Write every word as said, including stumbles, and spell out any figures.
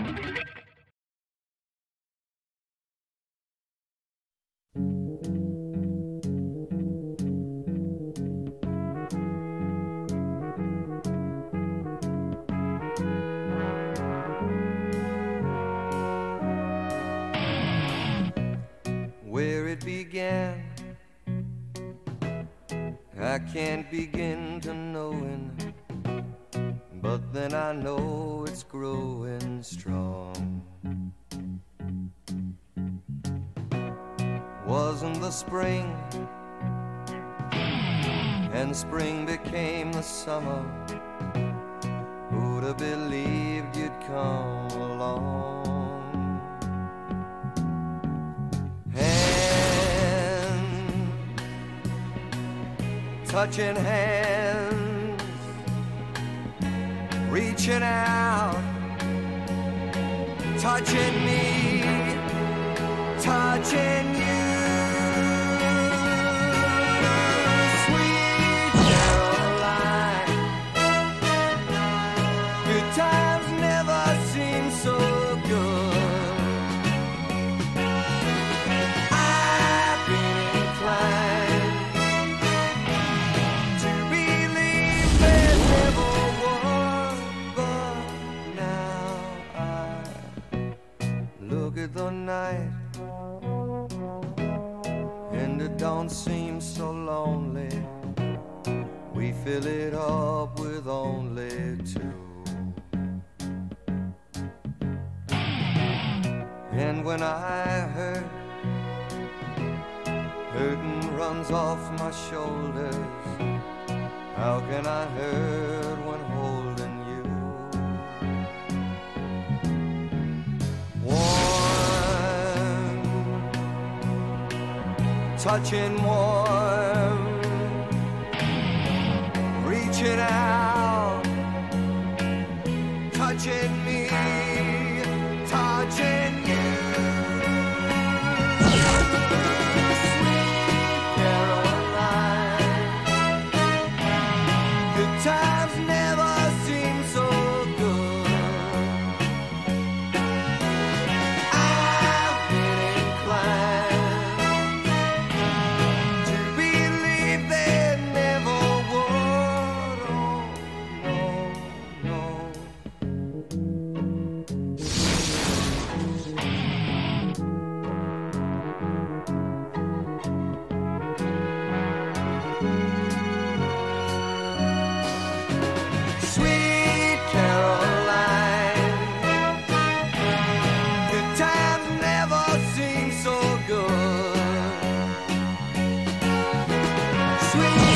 Where it began, I can't begin to knowing, but then I know it's growing strong. Wasn't the spring, and spring became the summer. Who'd have believed you'd come along? Touching hands, reaching out, touching me, touching you. Sweet Caroline, good times never seem so good. I've been inclined at the night, and it don't seem so lonely. We fill it up with only two. And when I hurt, hurting runs off my shoulders. How can I hurt when holding you? Touching warm, reaching out, touching me, touching you. Sweet Caroline, good times never seem so good. I've been inclined sweet